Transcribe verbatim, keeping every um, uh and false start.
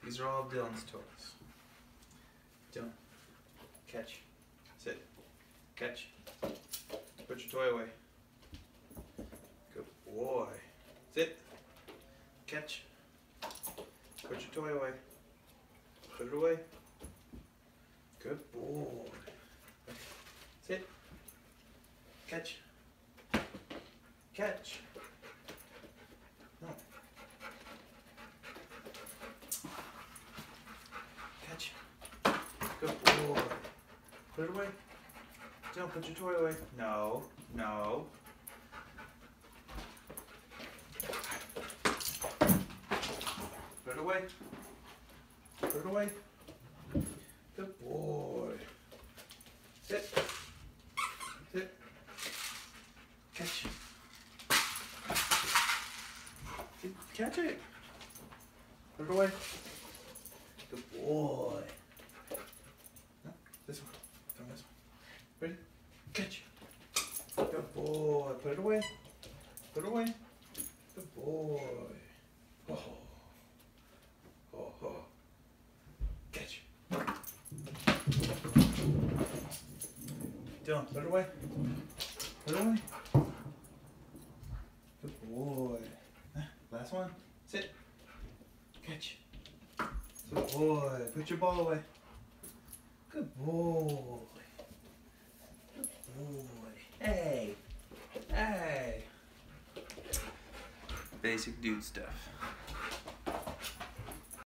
These are all Dylan's toys. Dylan, catch, sit, catch, put your toy away. Good boy. Sit, catch, put your toy away. Put it away. Good boy. Sit, catch, catch. No. Catch. Good boy. Put it away. Don't put your toy away. No. No. Put it away. Put it away. Good boy. Sit. Sit. Catch. Catch it. Put it away. Good boy. No, this one. Come this one. Ready? Catch. Good boy. Put it away. Put it away. Good boy. Oh. Oh, oh. Catch. Dylan, put it away. Put it away. Good boy. Last one. Sit. Catch. Good boy. Put your ball away. Good boy. Good boy. Hey. Hey. Basic dude stuff.